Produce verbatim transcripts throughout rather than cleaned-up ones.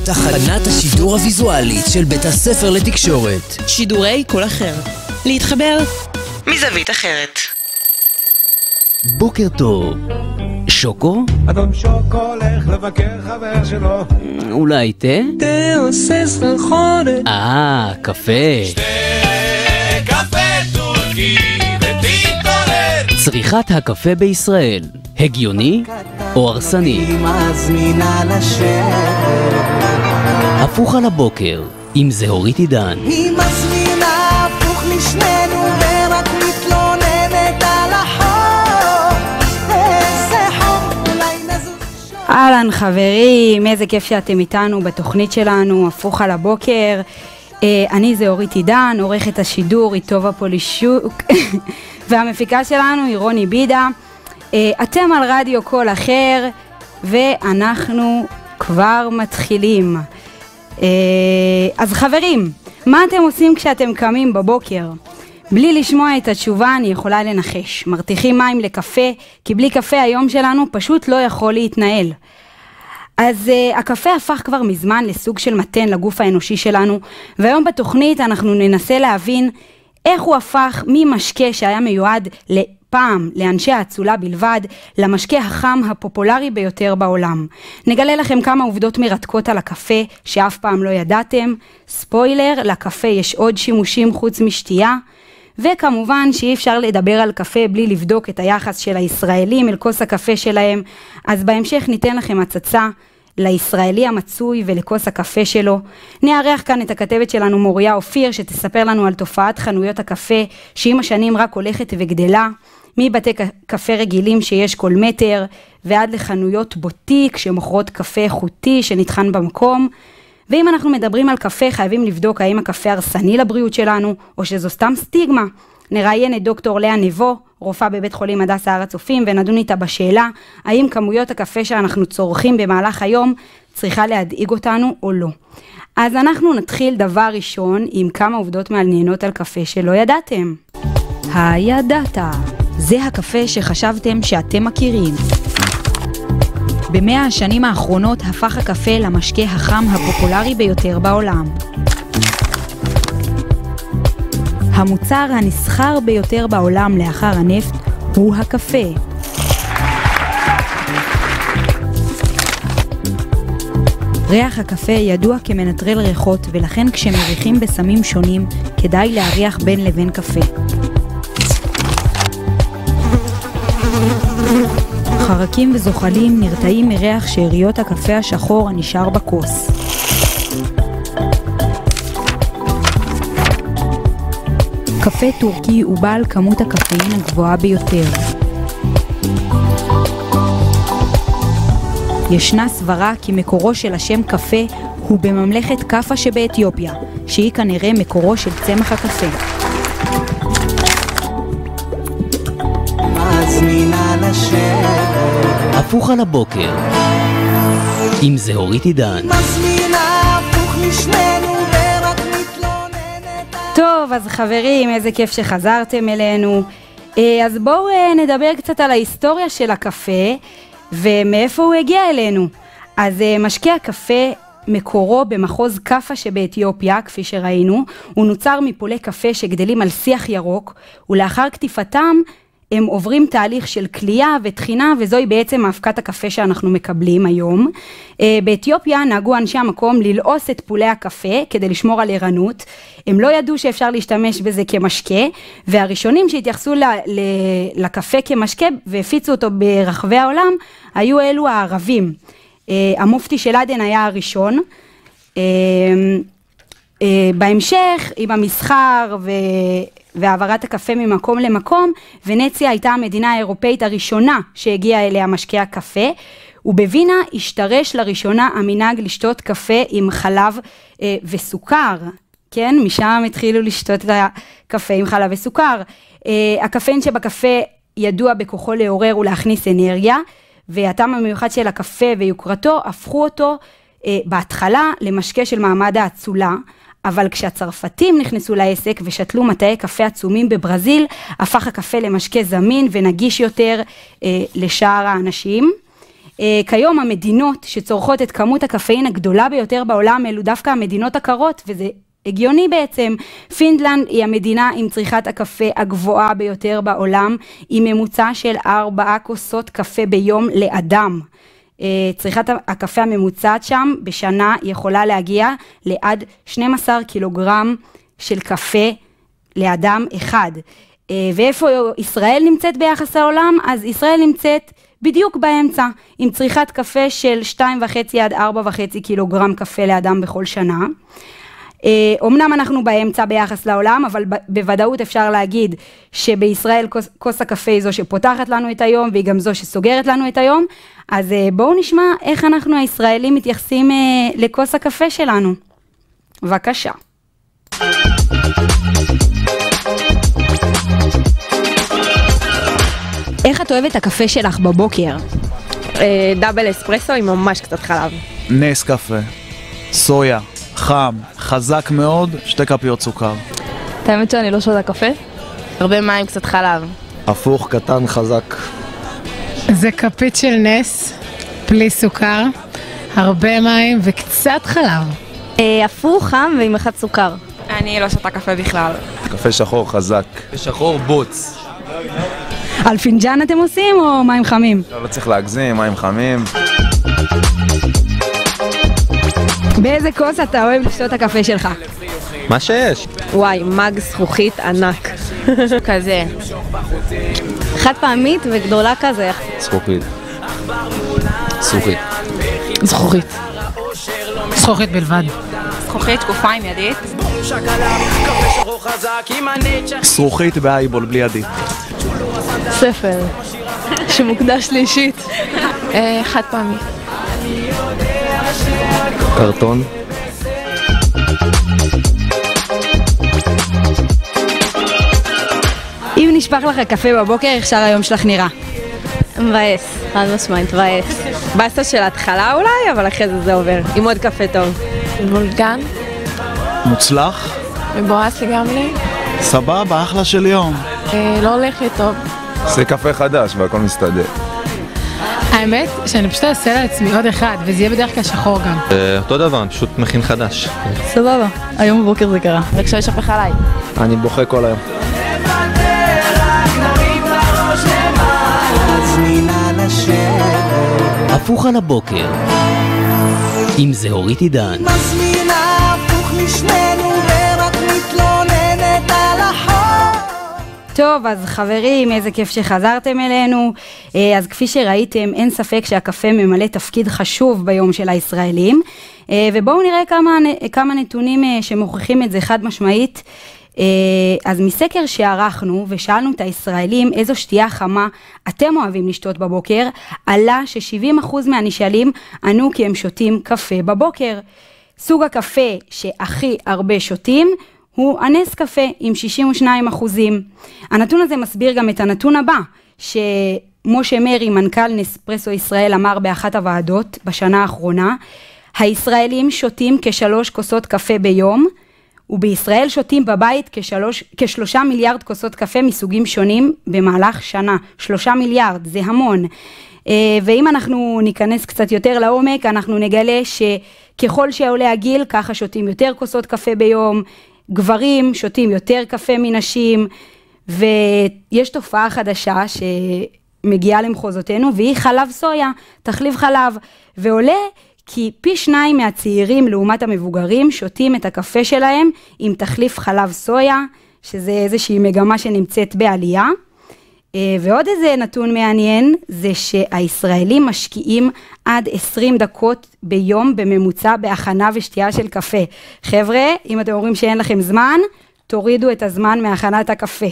תחנת השידור הוויזואלית של בית הספר לתקשורת. שידורי כל אחר. להתחבר מזווית אחרת. בוקר טוב. שוקו? אדון שוקו הולך לבקר חבר שלו. אולי תה? תה עושה סחרחורת. אה, קפה. שתה קפה טורקי ותתעורר. צריכת הקפה בישראל, הגיוני או הרסני? מזמינה לשבת. הפוך על הבוקר, עם זהורית עידן. היא מזמינה הפוך לשנינו ורק מתלוננת על החור. איזה חור, אולי נזוז שור. אהלן חברים, איזה כיף שאתם איתנו בתוכנית שלנו, הפוך על הבוקר. אני זהורית עידן, עורכת השידור היא טובה פולישוק, והמפיקה שלנו היא רוני בידה. אתם על רדיו כל אחר, ואנחנו כבר מתחילים. אז חברים, מה אתם עושים כשאתם קמים בבוקר? בלי לשמוע את התשובה אני יכולה לנחש. מרתיחים מים לקפה, כי בלי קפה היום שלנו פשוט לא יכול להתנהל. אז uh, הקפה הפך כבר מזמן לסוג של מתן לגוף האנושי שלנו, והיום בתוכנית אנחנו ננסה להבין איך הוא הפך ממשקה שהיה מיועד לפעם לאנשי האצולה בלבד, למשקה החם הפופולרי ביותר בעולם. נגלה לכם כמה עובדות מרתקות על הקפה שאף פעם לא ידעתם. ספוילר, לקפה יש עוד שימושים חוץ משתייה. וכמובן שאי אפשר לדבר על קפה בלי לבדוק את היחס של הישראלים אל כוס הקפה שלהם, אז בהמשך ניתן לכם הצצה לישראלי המצוי ולכוס הקפה שלו. נערך כאן את הכתבת שלנו מוריה אופיר, שתספר לנו על תופעת חנויות הקפה שעם השנים רק הולכת וגדלה, מבתי קפה רגילים שיש כל מטר ועד לחנויות בוטיק שמוכרות קפה איכותי שנטחן במקום. ואם אנחנו מדברים על קפה, חייבים לבדוק האם הקפה הרסני לבריאות שלנו, או שזו סתם סטיגמה. נראיין את דוקטור לאה נבו, רופאה בבית חולים הדסה הר הצופים, ונדון איתה בשאלה, האם כמויות הקפה שאנחנו צורכים במהלך היום, צריכה להדאיג אותנו או לא. אז אנחנו נתחיל דבר ראשון, עם כמה עובדות מעניינות על קפה שלא ידעתם. הידעת, זה הקפה שחשבתם שאתם מכירים. במאה השנים האחרונות הפך הקפה למשקה החם הפופולרי ביותר בעולם. המוצר הנסחר ביותר בעולם לאחר הנפט הוא הקפה. ריח הקפה ידוע כמנטרל ריחות, ולכן כשמריחים בסמים שונים כדאי להריח בין לבין קפה. חרקים וזוחלים נרתעים מריח שאריות הקפה השחור הנשאר בכוס. קפה טורקי הוא בעל כמות הקפאין הגבוהה ביותר. ישנה סברה כי מקורו של השם קפה הוא בממלכת קפה שבאתיופיה, שהיא כנראה מקורו של צמח הקפה. מזמינה לשבת. הפוך על הבוקר, עם זהורית עידן. מזמינה הפוך לשנינו ורק מתלוננת. טוב, אז חברים, איזה כיף שחזרתם אלינו. אז בואו נדבר קצת על ההיסטוריה של הקפה ומאיפה הוא הגיע אלינו. אז משקה הקפה מקורו במחוז קפה שבאתיופיה, כפי שראינו, הוא נוצר מפולי קפה שגדלים על שיח ירוק, ולאחר כתיפתם הם עוברים תהליך של קלייה ותחינה, וזוהי בעצם מאבקת הקפה שאנחנו מקבלים היום. באתיופיה נהגו אנשי המקום ללעוס את פולי הקפה כדי לשמור על ערנות. הם לא ידעו שאפשר להשתמש בזה כמשקה, והראשונים שהתייחסו ל- ל- לקפה כמשקה והפיצו אותו ברחבי העולם, היו אלו הערבים. המופתי של עדן היה הראשון. בהמשך, עם המסחר ו... והעברת הקפה ממקום למקום, ונציה הייתה המדינה האירופאית הראשונה שהגיעה אליה משקה הקפה, ובווינה השתרש לראשונה המנהג לשתות קפה עם חלב אה, וסוכר, כן? משם התחילו לשתות את הקפה עם חלב וסוכר. אה, הקפאין שבקפה ידוע בכוחו לעורר ולהכניס אנרגיה, והטעם המיוחד של הקפה ויוקרתו הפכו אותו אה, בהתחלה למשקה של מעמד האצולה, אבל כשהצרפתים נכנסו לעסק ושתלו מטעי קפה עצומים בברזיל, הפך הקפה למשקה זמין ונגיש יותר אה, לשאר האנשים. כיום המדינות שצורכות את כמות הקפאין הגדולה ביותר בעולם אלו דווקא המדינות הקרות, וזה הגיוני בעצם. פינלנד היא המדינה עם צריכת הקפה הגבוהה ביותר בעולם, עם ממוצע של ארבעה כוסות קפה ביום לאדם. צריכת הקפה הממוצעת שם בשנה יכולה להגיע לעד שנים עשר קילוגרם של קפה לאדם אחד. ואיפה ישראל נמצאת ביחס לעולם? אז ישראל נמצאת בדיוק באמצע, עם צריכת קפה של שתיים וחצי עד ארבע וחצי קילוגרם קפה לאדם בכל שנה. אמנם אנחנו באמצע ביחס לעולם, אבל בוודאות אפשר להגיד שבישראל כוס, כוס הקפה היא זו שפותחת לנו את היום, והיא גם זו שסוגרת לנו את היום. אז בואו נשמע איך אנחנו הישראלים מתייחסים לכוס הקפה שלנו. בבקשה. איך את אוהבת הקפה שלך בבוקר? דאבל אספרסו עם ממש קצת חלב. נס קפה, סויה, חם, חזק מאוד, שתי כפיות סוכר. האמת שאני לא שותה קפה? הרבה מים, קצת חלב. הפוך, קטן, חזק. זה כפית של נס, בלי סוכר, הרבה מים וקצת חלב. הפוך, חם ועם אחד סוכר. אני לא שותה קפה בכלל. קפה שחור, חזק. קפה שחור, בוץ. על פינג'אן אתם עושים או מים חמים? לא, לא צריך להגזים, מים חמים. באיזה כוס אתה אוהב לשתות הקפה שלך? מה שיש. וואי, מג זכוכית ענק. כזה. חד פעמית וגדולה כזה. זכוכית. זכוכית. זכוכית. זכוכית בלבד. זכוכית שקופה עם ידית. זכוכית באייבול בלי ידית. ספר שמוקדש לי אישית. חד פעמית. קרטון. אם נשפך לך קפה בבוקר, איך שאר היום שלך נראה? מבאס, חד משמעית, מבאס. בסה של התחלה אולי, אבל אחרי זה זה עובר. עם עוד קפה טוב. וולגן. מוצלח? מבואס לגמרי. סבבה, אחלה של יום. לא הולך לי טוב. זה קפה חדש והכל מסתדר. האמת שאני פשוט אעשה לעצמי עוד אחד, וזה יהיה בדרך כלל שחור גם. אותו דבר, אני פשוט מכין חדש. סבבה, היום בבוקר זה קרה. רק שלא ישפך עליי. אני בוכה כל היום. הפוך על הבוקר עם זהורית עידן. מזמינה הפוך משנינו ורק מתלוננת על החור. טוב, אז חברים, איזה כיף שחזרתם אלינו. אז כפי שראיתם, אין ספק שהקפה ממלא תפקיד חשוב ביום של הישראלים. ובואו נראה כמה, כמה נתונים שמוכיחים את זה חד משמעית. אז מסקר שערכנו ושאלנו את הישראלים איזו שתייה חמה אתם אוהבים לשתות בבוקר, עלה ש-שבעים אחוז מהנשאלים ענו כי הם שותים קפה בבוקר. סוג הקפה שהכי הרבה שותים הוא הנס קפה עם שישים ושניים אחוזים. הנתון הזה מסביר גם את הנתון הבא, שמשה מרי, מנכ"ל נספרסו ישראל, אמר באחת הוועדות בשנה האחרונה, הישראלים שותים כשלוש כוסות קפה ביום, ובישראל שותים בבית כשלוש, כשלושה מיליארד כוסות קפה מסוגים שונים במהלך שנה. שלושה מיליארד, זה המון. ואם אנחנו ניכנס קצת יותר לעומק, אנחנו נגלה שככל שעולה הגיל, ככה שותים יותר כוסות קפה ביום, גברים שותים יותר קפה מנשים, ויש תופעה חדשה שמגיעה למחוזותינו, והיא חלב סויה, תחליף חלב, ועולה כי פי שניים מהצעירים לעומת המבוגרים שותים את הקפה שלהם עם תחליף חלב סויה, שזה איזושהי מגמה שנמצאת בעלייה. ועוד איזה נתון מעניין, זה שהישראלים משקיעים עד עשרים דקות ביום בממוצע בהכנה ושתייה של קפה. חבר'ה, אם אתם אומרים שאין לכם זמן, תורידו את הזמן מהכנת הקפה.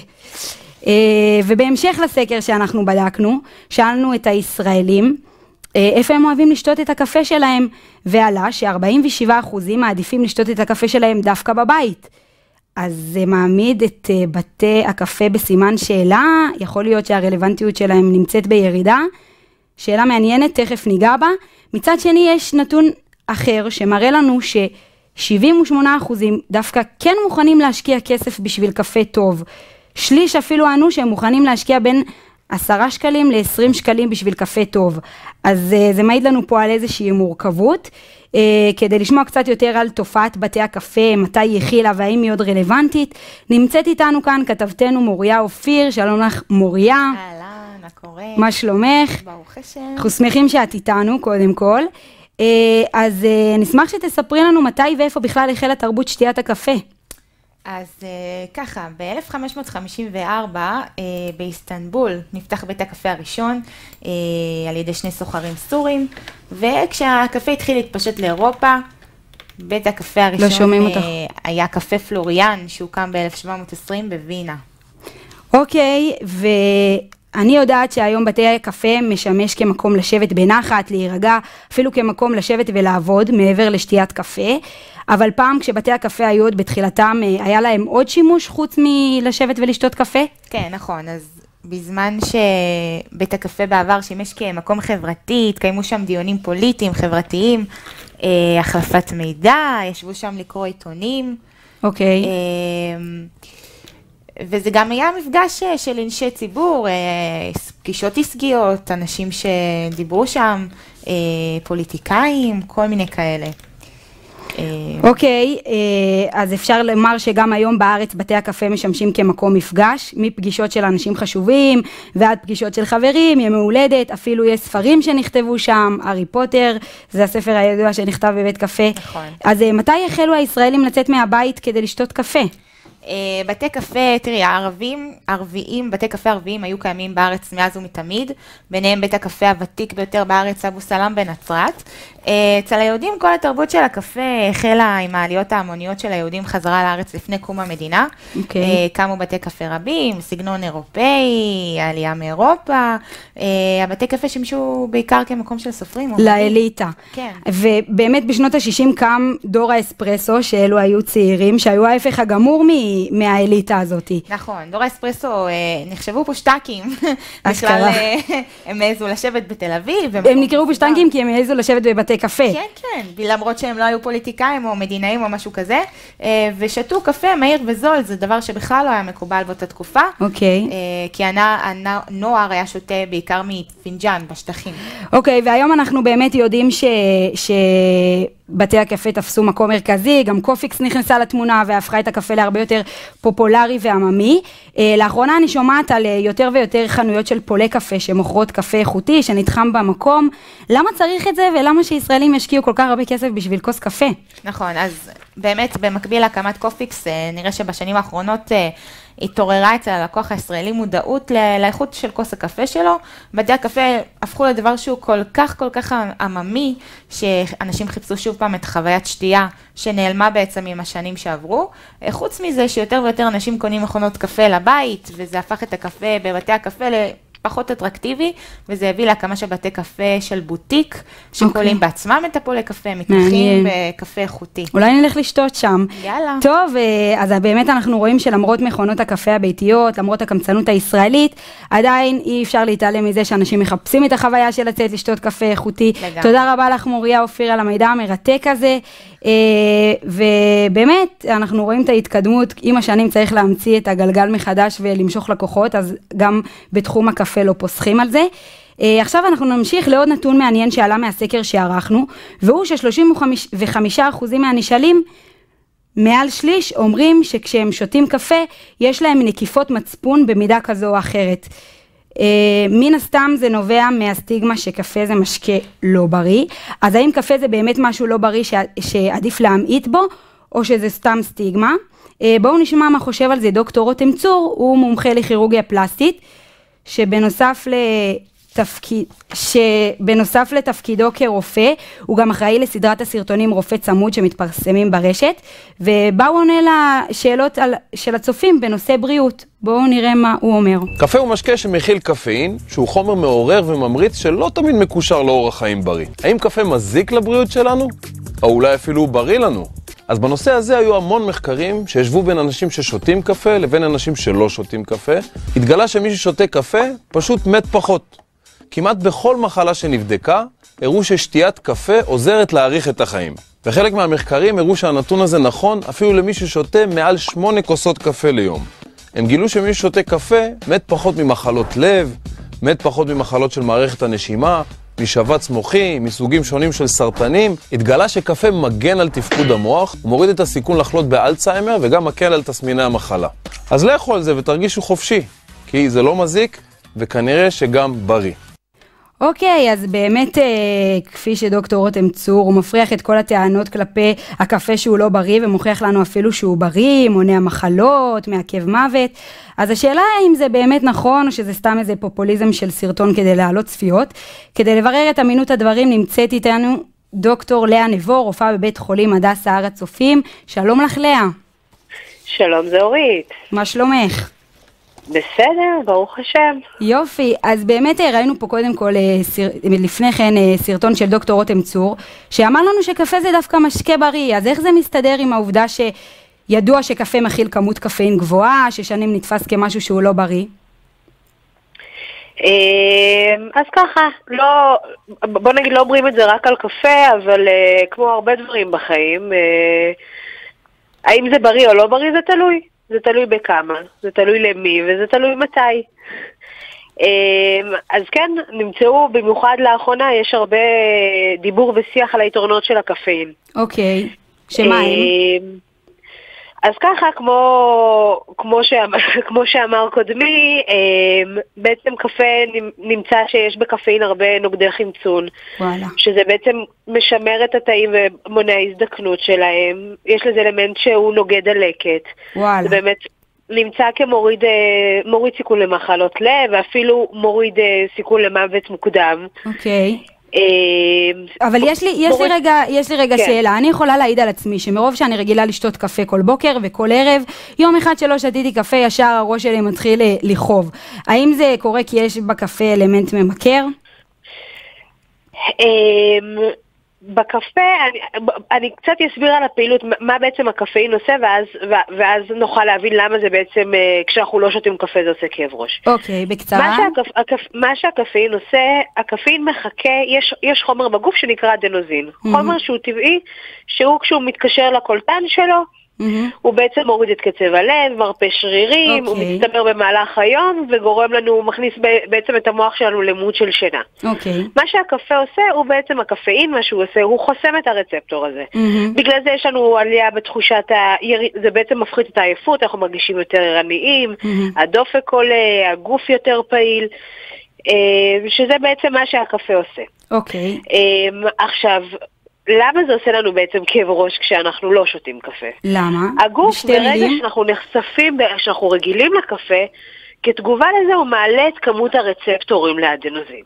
ובהמשך לסקר שאנחנו בדקנו, שאלנו את הישראלים, איפה הם אוהבים לשתות את הקפה שלהם, ועלה ש-ארבעים ושבעה אחוז מעדיפים לשתות את הקפה שלהם דווקא בבית. אז זה מעמיד את בתי הקפה בסימן שאלה, יכול להיות שהרלוונטיות שלהם נמצאת בירידה, שאלה מעניינת, תכף ניגע בה. מצד שני יש נתון אחר שמראה לנו ש-שבעים ושמונה אחוז דווקא כן מוכנים להשקיע כסף בשביל קפה טוב. שליש אפילו ענו שהם מוכנים להשקיע בין עשרה שקלים ל-עשרים שקלים בשביל קפה טוב. אז זה מעיד לנו פה על איזושהי מורכבות. כדי לשמוע קצת יותר על תופעת בתי הקפה, מתי היא הכילה והאם היא עוד רלוונטית, נמצאת איתנו כאן כתבתנו מוריה אופיר. שלום לך מוריה. אהלן, מה קורה? מה שלומך? ברוך השם. אנחנו שמחים שאת איתנו קודם כל. אז נשמח שתספרי לנו מתי ואיפה בכלל החלה תרבות שתיית הקפה. אז uh, ככה, ב-אלף חמש מאות חמישים וארבע uh, באיסטנבול נפתח בית הקפה הראשון uh, על ידי שני סוחרים סורים, וכשהקפה התחיל להתפשט לאירופה, בית הקפה הראשון לא שומעים אותך. uh, היה קפה פלוריאן שהוקם ב-אלף שבע מאות עשרים בווינה. אוקיי, ואני יודעת שהיום בתי הקפה משמש כמקום לשבת בנחת, להירגע, אפילו כמקום לשבת ולעבוד מעבר לשתיית קפה. אבל פעם כשבתי הקפה היו עוד בתחילתם, היה להם עוד שימוש חוץ מלשבת ולשתות קפה? כן, נכון. אז בזמן שבית הקפה בעבר שימש כמקום חברתי, התקיימו שם דיונים פוליטיים, חברתיים, אה, החלפת מידע, ישבו שם לקרוא עיתונים. אוקיי. אה, וזה גם היה מפגש של אנשי ציבור, אה, פגישות עסקיות, אנשים שדיברו שם, אה, פוליטיקאים, כל מיני כאלה. אוקיי, אז אפשר לומר שגם היום בארץ בתי הקפה משמשים כמקום מפגש, מפגישות של אנשים חשובים ועד פגישות של חברים, ימי הולדת, אפילו יש ספרים שנכתבו שם, הארי פוטר, זה הספר הידוע שנכתב בבית קפה. נכון. אז מתי החלו הישראלים לצאת מהבית כדי לשתות קפה? בתי קפה, תראי, הערבים, ערביים, בתי קפה ערביים היו קיימים בארץ מאז ומתמיד, ביניהם בית הקפה הוותיק ביותר בארץ, אבו סלאם בנצרת. אצל היהודים כל התרבות של הקפה החלה עם העליות ההמוניות של היהודים חזרה לארץ לפני קום המדינה. Okay. קמו בתי קפה רבים, סגנון אירופאי, העלייה מאירופה. הבתי קפה שימשו בעיקר כמקום של סופרים. לאליטה. כן. ובאמת בשנות ה-שישים קם דור האספרסו, שאלו היו צעירים, שהיו ההפך הגמור מהאליטה הזאת. נכון, דור האספרסו נחשבו פה שטקים. בכלל הם העזו לשבת בתל אביב. הם נקראו בשטקים כי הם העזו לשבת בבתי קפה. כן, כן, למרות שהם לא היו פוליטיקאים או מדינאים או משהו כזה, ושתו קפה מהיר וזול, זה דבר שבכלל לא היה מקובל באותה תקופה. אוקיי. כי הנוער היה שותה בעיקר מפינג'אן בשטחים. אוקיי, והיום אנחנו באמת יודעים שבתי הקפה תפסו מקום מרכזי, גם קופיקס נכנסה לתמונה והפכה את הקפה להרבה יותר פופולרי ועממי. לאחרונה אני שומעת על יותר ויותר חנויות של פולי קפה שמוכרות קפה איכותי, שנתחם במקום. למה צריך את זה ולמה שישראלים ישקיעו כל כך הרבה כסף בשביל כוס קפה? נכון, אז באמת במקביל להקמת קופיקס, נראה שבשנים האחרונות התעוררה אצל הלקוח הישראלי מודעות לאיכות של כוס הקפה שלו. בתי הקפה הפכו לדבר שהוא כל כך כל כך עממי, שאנשים חיפשו שוב פעם את חוויית שתייה שנעלמה בעצם עם השנים שעברו. חוץ מזה שיותר ויותר אנשים קונים מכונות קפה לבית, וזה הפך את הקפה בבתי הקפה פחות אטרקטיבי, וזה הביא להקמה של בתי קפה של בוטיק, שקולים okay. בעצמם את הפולי קפה, מתמחים בקפה איכותי. אולי נלך לשתות שם. יאללה. טוב, אז באמת אנחנו רואים שלמרות מכונות הקפה הביתיות, למרות הקמצנות הישראלית, עדיין אי אפשר להתעלם מזה שאנשים מחפשים את החוויה של לצאת לשתות קפה איכותי. לגמרי. תודה רבה לך מוריה אופיר על המידע המרתק הזה. ובאמת אנחנו רואים את ההתקדמות, עם השנים צריך להמציא את הגלגל מחדש ולמשוך לקוחות, אז גם בתחום הקפה לא פוסחים על זה. עכשיו אנחנו נמשיך לעוד נתון מעניין שעלה מהסקר שערכנו, והוא ש-שלושים וחמישה אחוז מהנשאלים, מעל שליש, אומרים שכשהם שותים קפה, יש להם נקיפות מצפון במידה כזו או אחרת. Uh, מן הסתם זה נובע מהסטיגמה שקפה זה משקה לא בריא, אז האם קפה זה באמת משהו לא בריא ש... שעדיף להמעיט בו, או שזה סתם סטיגמה? Uh, בואו נשמע מה חושב על זה דוקטור רותם צור, הוא מומחה לכירורגיה פלסטית, שבנוסף לתפקיד, שבנוסף לתפקידו כרופא, הוא גם אחראי לסדרת הסרטונים רופא צמוד שמתפרסמים ברשת, ובה הוא עונה לשאלות על... של הצופים בנושא בריאות. בואו נראה מה הוא אומר. קפה הוא משקה שמכיל קפאין, שהוא חומר מעורר וממריץ שלא תמיד מקושר לאורח חיים בריא. האם קפה מזיק לבריאות שלנו? או אולי אפילו הוא בריא לנו? אז בנושא הזה היו המון מחקרים שישבו בין אנשים ששותים קפה לבין אנשים שלא שותים קפה. התגלה שמי ששותה קפה פשוט מת פחות. כמעט בכל מחלה שנבדקה, הראו ששתיית קפה עוזרת להאריך את החיים. וחלק מהמחקרים הראו שהנתון הזה נכון אפילו למי ששותה מעל שמונה כוסות קפה ליום. הם גילו שמי ששותה קפה מת פחות ממחלות לב, מת פחות ממחלות של מערכת הנשימה, משבץ מוחי, מסוגים שונים של סרטנים. התגלה שקפה מגן על תפקוד המוח, הוא מוריד את הסיכון לחלות באלצהיימר וגם מקל על תסמיני המחלה. אז לאכול זה ותרגישו חופשי, כי זה לא מזיק וכנראה שגם בריא. אוקיי, אז באמת, אה, כפי שדוקטור רותם צור, הוא מפריח את כל הטענות כלפי הקפה שהוא לא בריא, ומוכיח לנו אפילו שהוא בריא, מונע מחלות, מעכב מוות. אז השאלה האם זה באמת נכון, או שזה סתם איזה פופוליזם של סרטון כדי להעלות צפיות. כדי לברר את אמינות הדברים, נמצאת איתנו דוקטור לאה נבו, רופאה בבית חולים הדסה הר הצופים. שלום לך לאה. שלום, זה אורית. מה שלומך? בסדר, ברוך השם. יופי, אז באמת ראינו פה קודם כל, לפני כן, סרטון של דוקטור רותם צור, שאמר לנו שקפה זה דווקא משקה בריא, אז איך זה מסתדר עם העובדה שידוע שקפה מכיל כמות קפאין גבוהה, ששנים נתפס כמשהו שהוא לא בריא? אז ככה, לא, בוא נגיד לא אומרים את זה רק על קפה, אבל כמו הרבה דברים בחיים, האם זה בריא או לא בריא זה תלוי. זה תלוי בכמה, זה תלוי למי וזה תלוי מתי. אז כן, נמצאו במיוחד לאחרונה, יש הרבה דיבור ושיח על היתרונות של הקפאין. אוקיי, שמה הם? אז ככה, כמו, כמו, שאמר, כמו שאמר קודמי, בעצם קפה נמצא שיש בקפאין הרבה נוגדי חמצון. וואלה. שזה בעצם משמר את התאים ומונע הזדקנות שלהם. יש לזה אלמנט שהוא נוגד דלקת. וואלה. זה באמת נמצא כמוריד מוריד סיכון למחלות לב, ואפילו מוריד סיכון למוות מוקדם. אוקיי. אבל יש לי, יש לי רגע, יש לי רגע שאלה. אני יכולה להעיד על עצמי שמרוב שאני רגילה לשתות קפה כל בוקר וכל ערב, יום אחד שלא שתיתי קפה ישר הראש שלי מתחיל לחוב. האם זה קורה כי יש בקפה אלמנט ממכר? בקפה, אני, אני קצת אסביר על הפעילות, מה בעצם הקפאין עושה, ואז, ואז נוכל להבין למה זה בעצם, כשאנחנו לא שותים קפה זה עושה כאב ראש. אוקיי, בקצרה. מה, שהקפ, הקפ, מה שהקפאין עושה, הקפאין מחכה, יש, יש חומר בגוף שנקרא אדנוזין. Mm-hmm. חומר שהוא טבעי, שהוא כשהוא מתקשר לקולטן שלו, Mm-hmm. הוא בעצם מוריד את קצב הלב, מרפא שרירים, okay. הוא מצטבר במהלך היום וגורם לנו, הוא מכניס בעצם את המוח שלנו למוד של שינה. Okay. מה שהקפה עושה הוא בעצם הקפאין, מה שהוא עושה, הוא חוסם את הרצפטור הזה. Mm-hmm. בגלל זה יש לנו עלייה בתחושת, היר... זה בעצם מפחית את העייפות, אנחנו מרגישים יותר ערניים, mm-hmm. הדופק עולה, הגוף יותר פעיל, שזה בעצם מה שהקפה עושה. אוקיי. Okay. עכשיו, למה זה עושה לנו בעצם כאב ראש כשאנחנו לא שותים קפה? למה? הגוף ברגע שאנחנו נחשפים, שאנחנו רגילים לקפה, כתגובה לזה הוא מעלה את כמות הרצפטורים לאדנוזין.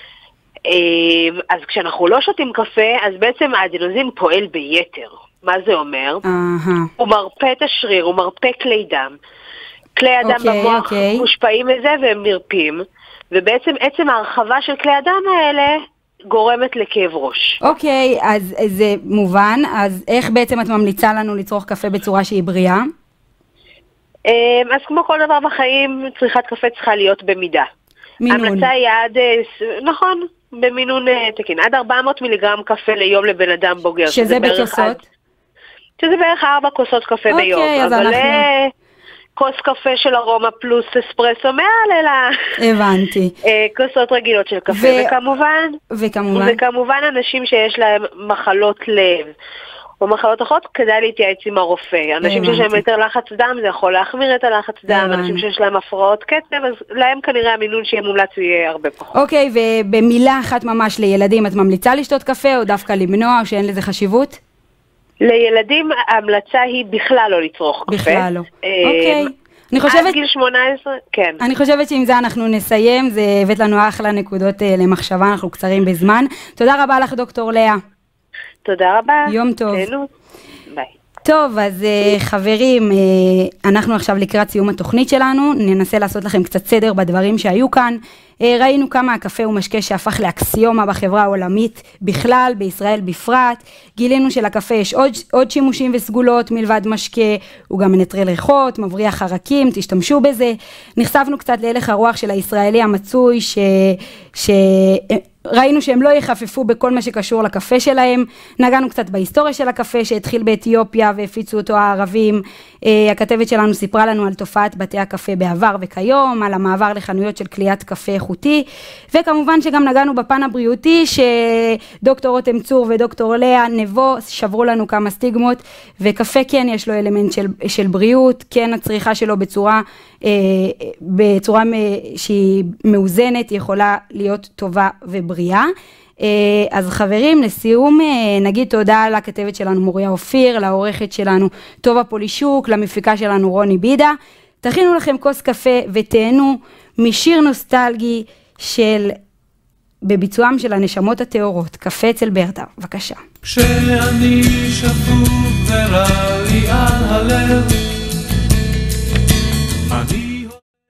אז כשאנחנו לא שותים קפה, אז בעצם האדנוזין פועל ביתר. מה זה אומר? Uh-huh. הוא מרפא את השריר, הוא מרפא כלי דם. כלי הדם okay, במוח okay. מושפעים מזה והם נרפים, ובעצם עצם ההרחבה של כלי הדם האלה, גורמת לכאב ראש. אוקיי, אז זה מובן. אז איך בעצם את ממליצה לנו לצרוך קפה בצורה שהיא בריאה? אז כמו כל דבר בחיים, צריכת קפה צריכה להיות במידה. מינון. המלצה היא עד, נכון, במינון תקין, עד ארבע מאות מיליגרם קפה ליום לבן אדם בוגר. שזה בכוסות? שזה בערך ארבע כוסות קפה אוקיי, ביום. אז אבל אנחנו... כוס קפה של ארומה פלוס אספרסו מעל, אלא... הבנתי. כוסות רגילות של קפה, ו... וכמובן... וכמובן? וכמובן אנשים שיש להם מחלות לב, או מחלות אחרות, כדאי להתייעץ עם הרופא. אנשים שיש להם יותר לחץ דם, זה יכול להחמיר את הלחץ דם, אנשים שיש להם הפרעות קצב, אז להם כנראה המינון שיהיה מומלץ יהיה הרבה פחות. אוקיי, ובמילה אחת ממש לילדים, את ממליצה לשתות קפה, או דווקא למנוע, או שאין לזה חשיבות? לילדים ההמלצה היא בכלל לא לצרוך קפה. בכלל לא. אוקיי. אני חושבת... עד גיל שמונה עשרה, כן. אני חושבת שעם זה אנחנו נסיים, זה הבאת לנו אחלה נקודות למחשבה, אנחנו קצרים בזמן. תודה רבה לך דוקטור לאה. תודה רבה. יום טוב. ביי. טוב, אז חברים, אנחנו עכשיו לקראת סיום התוכנית שלנו, ננסה לעשות לכם קצת סדר בדברים שהיו כאן. ראינו כמה הקפה הוא משקה שהפך לאקסיומה בחברה העולמית בכלל, בישראל בפרט. גילינו שלקפה יש עוד, עוד שימושים וסגולות מלבד משקה, הוא גם מנטרל ריחות, מבריח חרקים, תשתמשו בזה. נחשפנו קצת להלך הרוח של הישראלי המצוי, ש... ש... ראינו שהם לא יחפפו בכל מה שקשור לקפה שלהם. נגענו קצת בהיסטוריה של הקפה שהתחיל באתיופיה והפיצו אותו הערבים. הכתבת שלנו סיפרה לנו על תופעת בתי הקפה בעבר וכיום, על המעבר לחנויות של קליית קפה איכותי, וכמובן שגם נגענו בפן הבריאותי, שדוקטור רותם צור ודוקטור לאה נבו שברו לנו כמה סטיגמות, וקפה כן יש לו אלמנט של, של בריאות, כן הצריכה שלו בצורה, בצורה שהיא מאוזנת, יכולה להיות טובה ובריאה. אז חברים, לסיום נגיד תודה לכתבת שלנו מוריה אופיר, לעורכת שלנו טובה פולישוק, למפיקה שלנו רוני בידה. תכינו לכם כוס קפה ותהנו משיר נוסטלגי של בביצועם של הנשמות הטהורות, קפה אצל ברדה. בבקשה. כשאני שפוף ורע לי על הלב